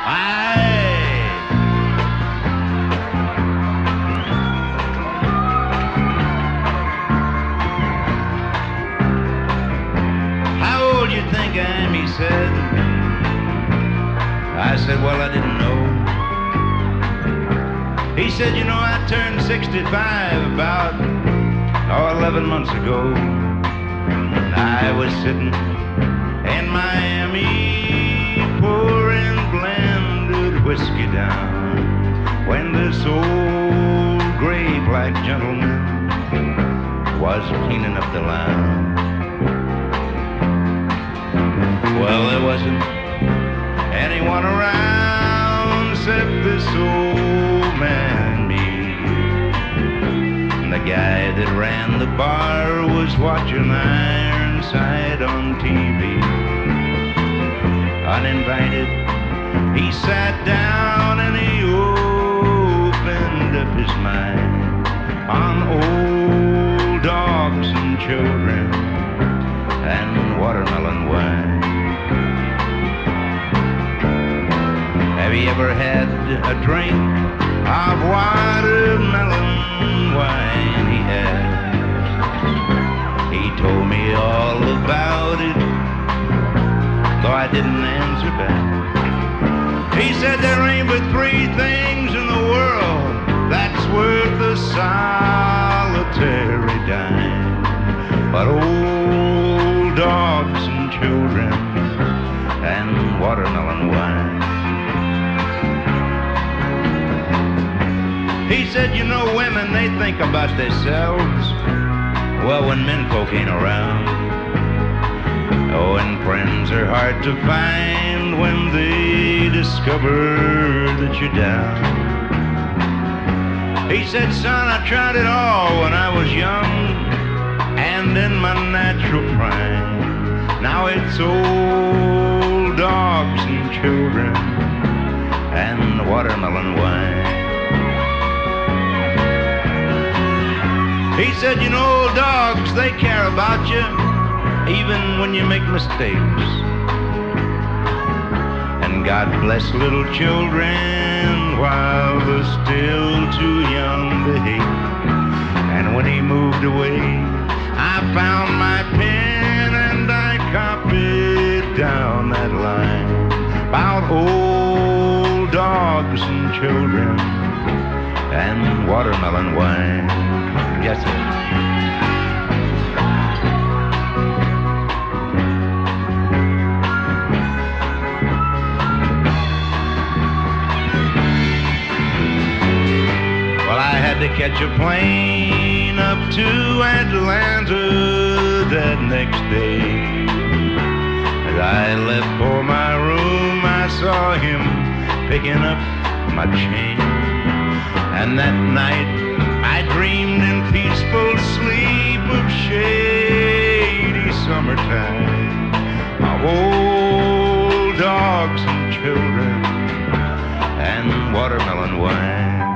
Aye. How old you think I am, he said. I said, well, I didn't know. He said, you know, I turned 65 about 11 months ago. And I was sitting in Miami pouring blended whiskey down when this old gray black gentleman was cleaning up the lounge. Well, there wasn't anyone around except this old man and me. And the guy that ran the bar was watching Ironside on TV. Uninvited, he sat down and he opened up his mind on old dogs and children and watermelon wine. Have you ever had a drink of watermelon wine? He asked. He told me all about it, though I didn't answer back. He said there ain't but three things in the world that's worth a solitary dime, but old dogs and children and watermelon wine. He said, you know, women, they think about themselves, well, when menfolk ain't around. Oh, and friends are hard to find when they discover that you're down. He said, son, I tried it all when I was young and in my natural prime. Now it's old dogs and children and watermelon wine. He said, you know, dogs, they care about you even when you make mistakes. And God bless little children while they're still too young to hate. And when he moved away, I found my pen and I copied down that line about old dogs and children and watermelon wine. Yes, sir. Well, I had to catch a plane up to Atlanta that next day. As I left for my room, I saw him picking up my chain. And that night I dreamed in peaceful sleep of shady summertime, of old dogs and children and watermelon wine.